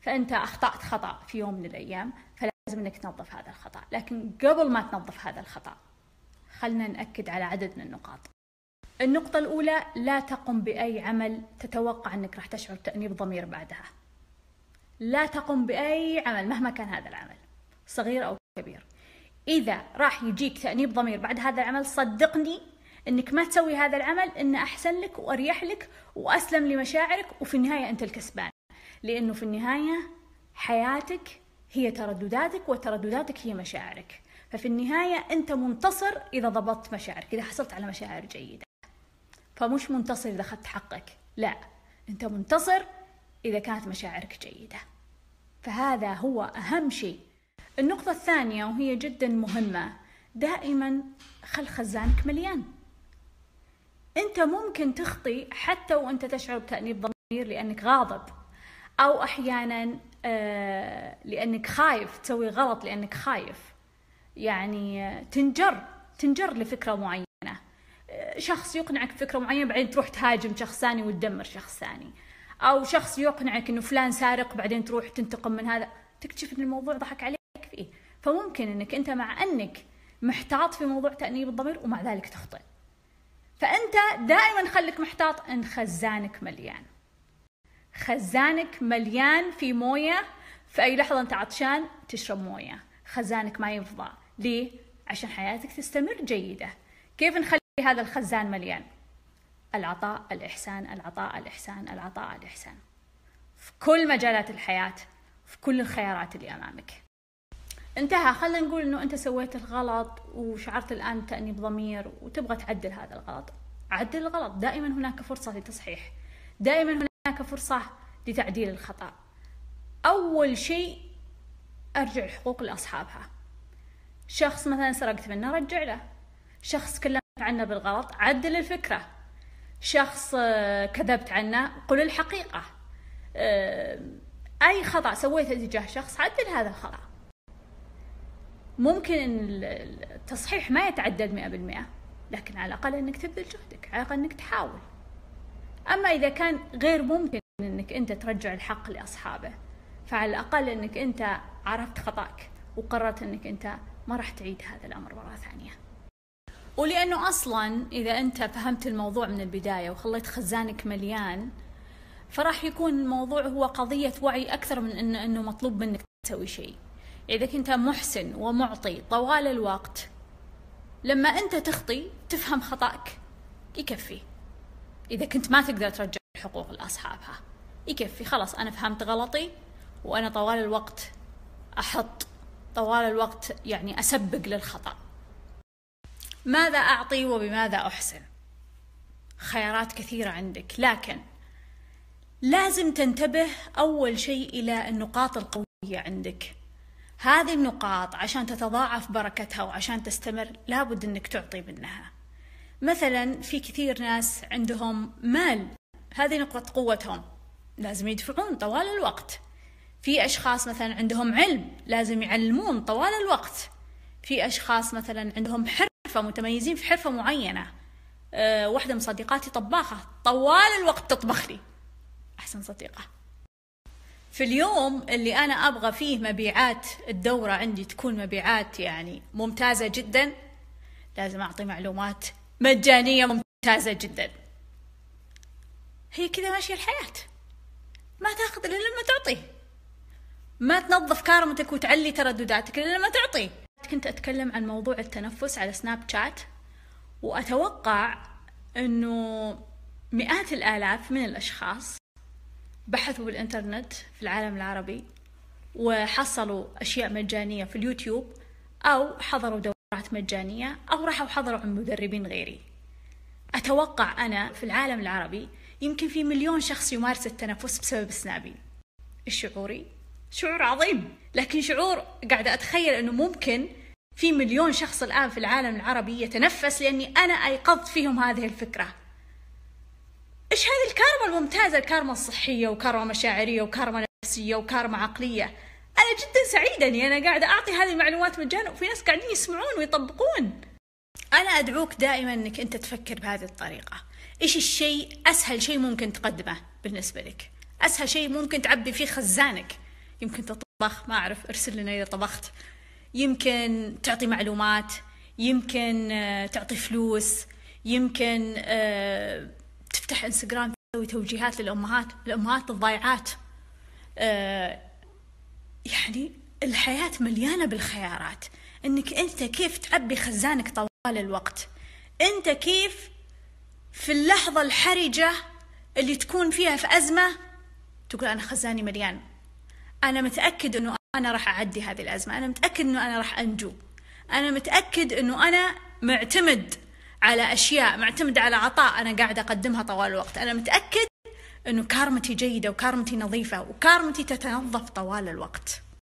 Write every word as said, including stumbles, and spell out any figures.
فأنت أخطأت خطأ في يوم من الأيام، فلازم أنك تنظف هذا الخطأ. لكن قبل ما تنظف هذا الخطأ خلنا نأكد على عدد من النقاط. النقطة الأولى: لا تقم بأي عمل تتوقع أنك راح تشعر بتأنيب ضمير بعدها. لا تقم بأي عمل مهما كان هذا العمل، صغير أو كبير. إذا راح يجيك تأنيب ضمير بعد هذا العمل، صدقني أنك ما تسوي هذا العمل، إنه أحسن لك وأريح لك وأسلم لمشاعرك، وفي النهاية أنت الكسبان. لأنه في النهاية حياتك هي تردداتك، وتردداتك هي مشاعرك. ففي النهاية أنت منتصر إذا ضبطت مشاعرك، إذا حصلت على مشاعر جيدة. فمش منتصر إذا أخذت حقك، لا، أنت منتصر إذا كانت مشاعرك جيدة. فهذا هو أهم شيء. النقطة الثانية وهي جدا مهمة: دائما خل خزانك مليان. أنت ممكن تخطي حتى وأنت تشعر بتأنيب ضمير لأنك غاضب، أو أحيانا آه لأنك خايف تسوي غلط، لأنك خايف يعني تنجر تنجر لفكرة معينة. شخص يقنعك بفكرة معينة بعدين تروح تهاجم شخص ثاني وتدمر شخص ثاني، أو شخص يقنعك إنه فلان سارق بعدين تروح تنتقم من هذا، تكتشف إن الموضوع ضحك عليك فيه. فممكن إنك أنت مع أنك محتاط في موضوع تأنيب الضمير ومع ذلك تخطئ. فأنت دائما خليك محتاط إن خزانك مليان. خزانك مليان في موية، في أي لحظة أنت عطشان تشرب موية. خزانك ما يفضى. ليه؟ عشان حياتك تستمر جيدة. كيف نخلي هذا الخزان مليان؟ العطاء، الإحسان، العطاء، الإحسان، العطاء، الإحسان، في كل مجالات الحياة، في كل الخيارات اللي أمامك. انتهى. خلينا نقول إنه أنت سويت الغلط وشعرت الآن بتأنيب ضمير وتبغى تعدل هذا الغلط. عدل الغلط. دائما هناك فرصة لتصحيح، دائما هناك فرصة لتعديل الخطأ. أول شيء أرجع الحقوق لأصحابها. شخص مثلا سرقت منه، رجع له. شخص تكلمت عنه بالغلط، عدل الفكرة. شخص كذبت عنه، قل الحقيقة. أي خطأ سويته تجاه شخص، عدل هذا الخطأ. ممكن أن التصحيح ما يتعدل مئة بالمئة، لكن على الأقل أنك تبذل جهدك، على الأقل أنك تحاول. أما إذا كان غير ممكن أنك أنت ترجع الحق لأصحابه، فعلى الأقل أنك أنت عرفت خطأك وقررت أنك أنت ما راح تعيد هذا الأمر مرة ثانية. ولأنه أصلا إذا أنت فهمت الموضوع من البداية وخليت خزانك مليان، فراح يكون الموضوع هو قضية وعي أكثر من إنه إنه مطلوب منك تسوي شيء. إذا كنت محسن ومعطي طوال الوقت، لما أنت تخطي تفهم خطأك يكفي. إذا كنت ما تقدر ترجع الحقوق لأصحابها يكفي. خلاص، أنا فهمت غلطي وأنا طوال الوقت أحط طوال الوقت يعني أسبق للخطأ. ماذا أعطي وبماذا أحسن؟ خيارات كثيرة عندك، لكن لازم تنتبه أول شيء إلى النقاط القوية عندك. هذه النقاط عشان تتضاعف بركتها وعشان تستمر لابد أنك تعطي منها. مثلا في كثير ناس عندهم مال، هذه نقطة قوتهم، لازم يدفعون طوال الوقت. في أشخاص مثلا عندهم علم، لازم يعلمون طوال الوقت. في أشخاص مثلا عندهم حرفة، متميزين في حرفة معينة. أه واحدة من صديقاتي طباخة، طوال الوقت تطبخ لي، أحسن صديقة. في اليوم اللي أنا أبغى فيه مبيعات الدورة عندي تكون مبيعات يعني ممتازة جدا، لازم أعطي معلومات مجانية ممتازة جدا. هي كذا ماشية الحياة، ما تاخذ إلا لما تعطي. ما تنظف كارمتك وتعلي تردداتك إلا لما تعطي. كنت أتكلم عن موضوع التنفس على سناب شات، وأتوقع أنه مئات الآلاف من الأشخاص بحثوا بالإنترنت في العالم العربي وحصلوا أشياء مجانية في اليوتيوب، أو حضروا دورات مجانية، أو راحوا حضروا عن مدربين غيري. أتوقع أنا في العالم العربي يمكن في مليون شخص يمارس التنفس بسبب سنابي. الشعوري شعور عظيم، لكن شعور قاعدة أتخيل أنه ممكن في مليون شخص الآن في العالم العربي يتنفس لأني أنا أيقظت فيهم هذه الفكرة. إيش هذه الكارما الممتازة، الكارما الصحية وكارما مشاعرية وكارما نفسية وكارما عقلية. أنا جدا سعيدة أني أنا قاعدة أعطي هذه المعلومات مجانا، وفي ناس قاعدين يسمعون ويطبقون. أنا أدعوك دائما أنك أنت تفكر بهذه الطريقة. إيش الشيء أسهل شيء ممكن تقدمه بالنسبة لك؟ أسهل شيء ممكن تعبي فيه خزانك يمكن تطبخ، ما أعرف، أرسل لنا إذا طبخت، يمكن تعطي معلومات، يمكن تعطي فلوس، يمكن تفتح انستغرام تسوي توجيهات للأمهات الأمهات الضايعات. يعني الحياة مليانة بالخيارات، إنك أنت كيف تعبي خزانك طوال الوقت. أنت كيف في اللحظة الحرجة اللي تكون فيها في أزمة تقول أنا خزاني مليان، أنا متأكد أنه أنا راح أعدي هذه الأزمة، أنا متأكد أنه أنا راح أنجو، أنا متأكد أنه أنا معتمد على أشياء، معتمد على عطاء أنا قاعدة أقدمها طوال الوقت، أنا متأكد أنه كارمتي جيدة وكارمتي نظيفة وكارمتي تتنظف طوال الوقت.